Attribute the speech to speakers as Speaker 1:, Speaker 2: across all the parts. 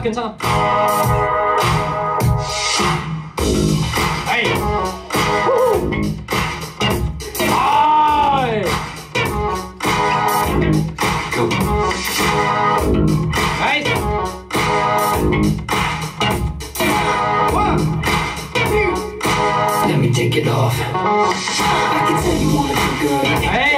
Speaker 1: 괜찮아. 에이. 아이. 나이스.
Speaker 2: Let me take it off. I can tell you wanna do good.
Speaker 1: Hey.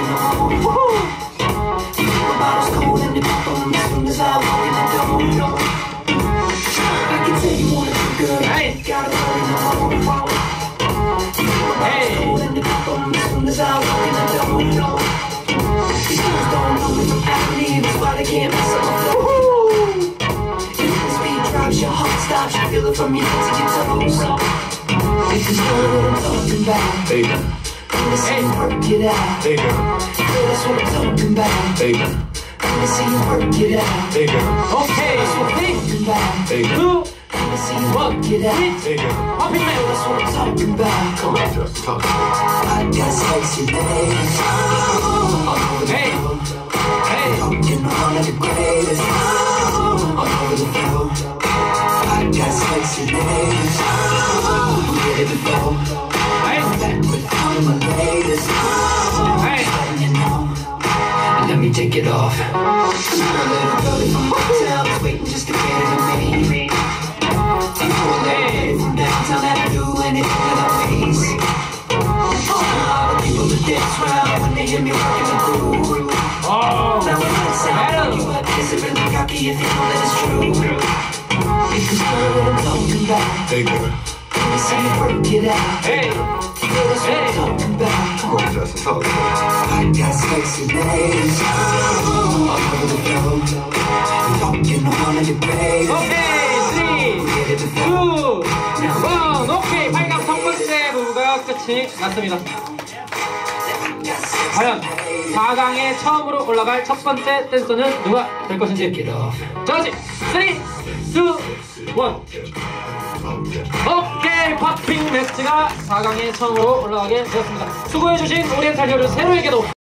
Speaker 2: You think about us cold and the people on this one is out walking the door. I can tell you wanna do good.
Speaker 1: Hey.
Speaker 2: Gotta go in the home. You think about us cold and the people on this one is out walking the door. These girls don't know it's happening. That's why they can't mess up my flow. If the speed drives your heart stops, you feel it from your head to your toes. Because you know what I'm talking about.
Speaker 3: Hey girl.
Speaker 2: Let me see you work it out.
Speaker 3: Hey girl.
Speaker 2: Yeah, that's what I'm talking about.
Speaker 3: Hey girl.
Speaker 2: Let me see you work it out.
Speaker 3: Hey girl.
Speaker 1: 오케이.
Speaker 2: Talking about.
Speaker 3: Hey girl.
Speaker 1: 2,
Speaker 2: Let me see you work it out.
Speaker 3: Hey girl.
Speaker 1: 펌핑맨.
Speaker 2: That's what I'm talking about.
Speaker 3: Come on, Justin. Talk to me.
Speaker 2: I got sexy legs.
Speaker 1: Hey. Hey.
Speaker 2: You know I'm the greatest. All over the floor. I got sexy legs. I'm ready to go.
Speaker 1: 나이스.
Speaker 2: Back with all of my latest.
Speaker 1: Hey.
Speaker 2: You know. Let me take it off. A little girlie from uptown is waiting just to get it to me. Hey. From downtown that do anything that I please. All the people that dance round when they hear me working the groove.
Speaker 1: 오.
Speaker 2: Now when I sound you up, is it really cocky if you know that it's true? Because girl, what I'm talking about.
Speaker 3: Hey girl.
Speaker 2: Let me see you work it out.
Speaker 1: Hey.
Speaker 2: Girl, that's what I'm talking about.
Speaker 3: Come on, Justin. Talk to me.
Speaker 2: I got sexy legs. All over the floor. You know I'm the greatest.
Speaker 1: 오케이. 3,
Speaker 2: Ready to
Speaker 1: 2,
Speaker 2: go.
Speaker 1: 1. 오케이. 8강 첫 번째 부가 끝이 났습니다. 과연 4강에 처음으로 올라갈 첫 번째 댄서는 누가 될 것인지
Speaker 2: Take it off.
Speaker 1: 저지 3, 2, 1. 오케이. 팝핑 매치가 4강에 처음으로 올라가게 되었습니다. 수고해주신 오리엔탈 혀를 세로에게도